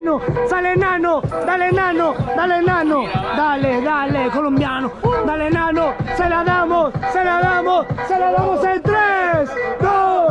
Sale nano, dale nano, dale nano, dale colombiano, dale nano, se la damos en 3, 2,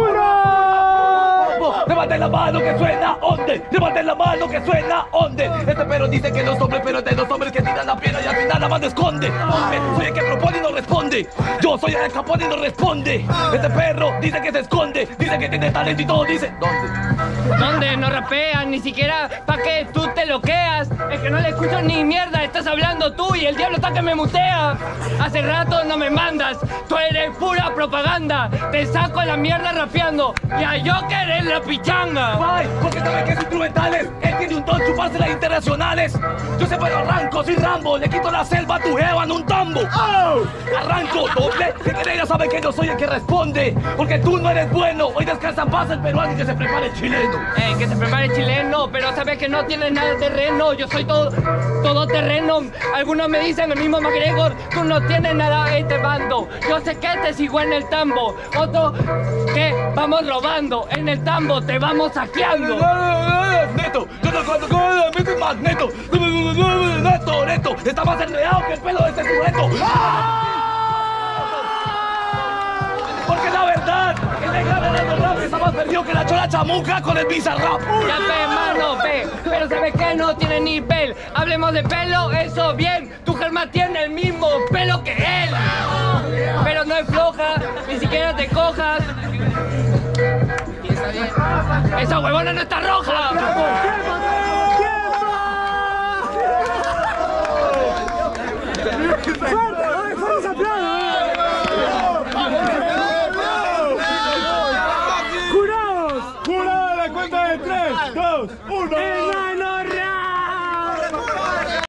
1. Levanten la mano que suena onde, levanten la mano que suena onde. Este perro dice que los hombres, pero es de los hombres que tiran la piedra y al final la mano esconde. Soy el que propone y no responde, yo soy el que propone y no responde. Este perro dice que se esconde, dice que tiene talento y todo dice, ¿dónde? ¿Dónde? No rapean, ni siquiera pa' que tú te loqueas. Es que no le escucho ni mierda, estás hablando tú y el diablo está que me mutea. Hace rato no me mandas, tú eres pura propaganda. Te saco la mierda rapeando y a Joker en la pichanga. Ay, porque saben que es instrumentales, él tiene un don chuparse las internacionales. Yo siempre arranco sin Rambo, le quito la selva a tu jeva en un tambo. Oh, arranco doble, que ella sabe que yo soy el que responde. Porque tú no eres bueno, hoy descansa en paz el peruano y que se prepare el chileno. Que se prepare el chileno, pero sabes que no tienes nada de terreno. Yo soy todo terreno. Algunos me dicen el mismo McGregor, tú no tienes nada este bando. Yo sé que te sigo en el tambo. Otro que vamos robando. En el tambo te vamos saqueando. Neto, yo no cuento con el magneto. Neto, está más enredado que el pelo de este sujeto. Porque la verdad, el negro de rap está más perdido que la chola chamuca con el bizarrap. Ya ve, mano, ve, pero ¿sabes qué? No tiene ni pel. Hablemos de pelo, eso bien. Tu Germán tiene el mismo pelo que él. Pero no es floja, ni siquiera te cojas. Esa huevona no está roja. ¡Jurados! ¡Jurados! La cuenta de 3, 2, 1.